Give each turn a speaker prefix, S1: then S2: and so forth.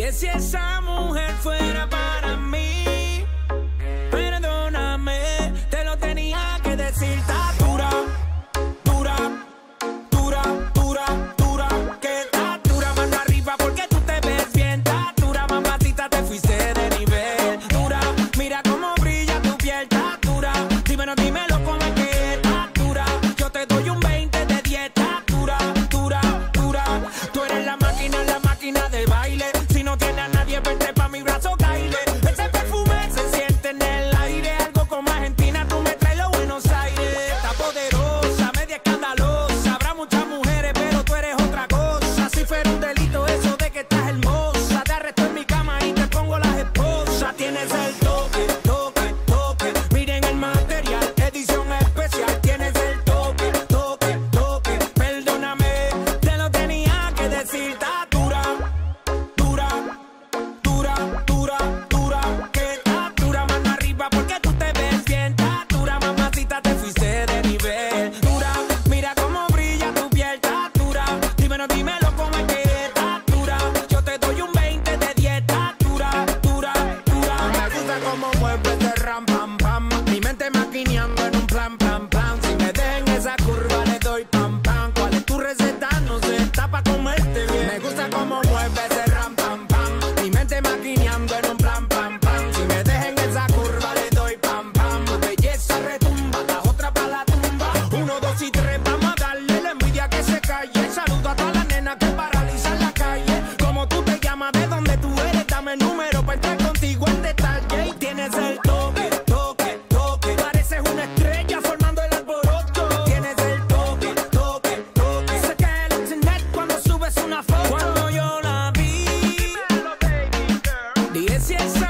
S1: Dije si esa mujer fuera para mí, perdóname, te lo tenía que decir. Está dura, dura, dura, dura, dura, que está dura, mano arriba porque tú te ves bien. Está dura, mamacita, te fuiste de nivel. Dura, mira cómo brilla tu piel. Está dura, dímelo cómo es que está dura. Yo te doy un 20 de 10. Está dura, dura, dura. Tú eres la máquina de baile. Si no tienes a nadie, vente pa' mi brazo, caile. Ese perfume se siente en el aire. Algo como Argentina, tú me traes los Buenos Aires. Está poderosa, media escandalosa. Habrá muchas mujeres, pero tú eres otra cosa. Si fuera un delito eso de que estás hermosa, te arresto en mi cama y te pongo las esposas. Tienes el toque, toque, toque. Miren el material, edición especial. Tienes el toque, toque, toque. Perdóname, te lo tenía que decir. Está dura, dura, dura, dura, dura, que está dura, mano arriba porque tú te ves bien. Está dura, mamacita, te fuiste de nivel. Dura, mira cómo brilla tu piel. Está dura, dímelo cómo es que está dura. Yo te doy un 20 de 10. Está dura, dura, dura. Me gusta cómo mueves de ram, pam, pam. Mi mente maquineando en un plan, plan, plan. Si me dejan esa curva le doy pam, pam. ¿Cuál es tu receta? No sé, está pa' comerte bien. Me gusta cómo mueves de ram, pam, pam. Mi mente maquineando en un plan, pam, pam. Si me dejan esa curva le doy pam, pam. Tu belleza retumba, la otra pa' la tumba. 1, 2 y 3, vamos a darle la envidia que se calle. Saludo a todas las nenas que paralizan la calle. Como tú te llamas, de dónde tú eres, dame el número pa' entrar contigo en detalle. Y tienes el toque, toque, toque. Pareces una estrella formando el alboroto. Tienes el toque, toque, toque. Se cae el internet cuando subes una foto. Cuando yo la vi, dije si esa